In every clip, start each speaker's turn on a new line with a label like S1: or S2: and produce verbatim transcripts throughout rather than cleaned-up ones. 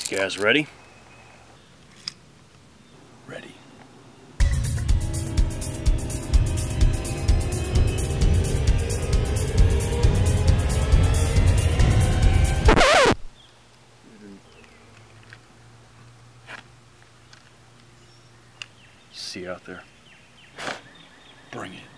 S1: You guys ready?
S2: Ready.
S1: See you out there.
S2: Bring it.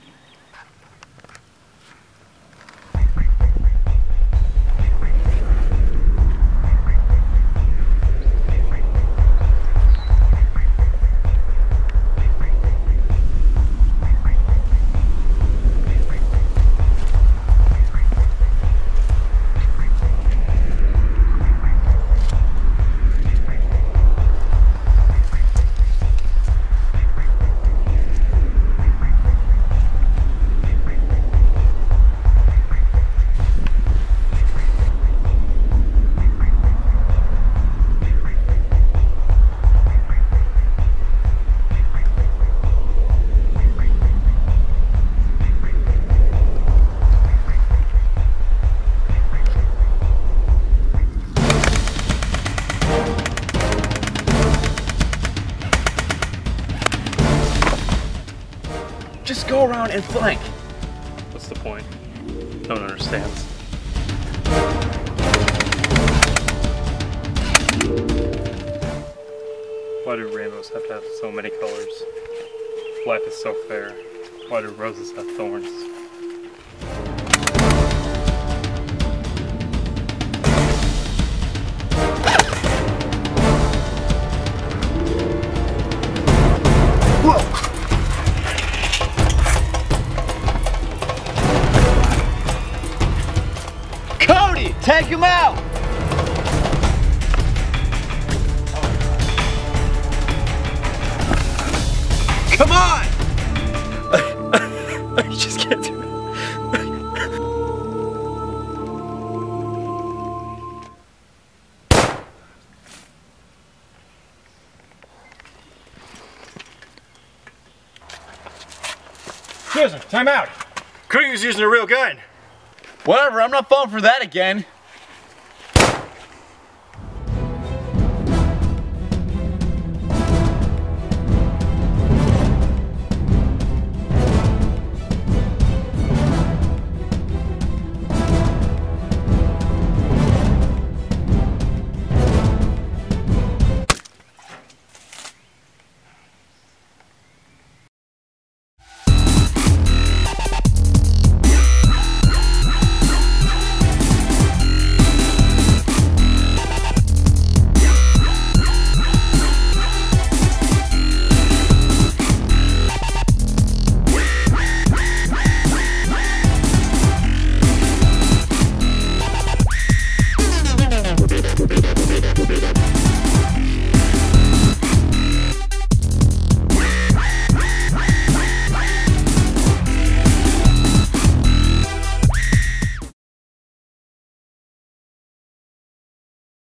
S1: Just go around and flank. What's the point? No one understands. Why do rainbows have to have so many colors? Life is so fair. Why do roses have thorns?
S3: Take him out! Come on!
S1: I just can't do it.
S4: Excuse me, time out. Crew was using a real gun.
S3: Whatever, I'm not falling for that again.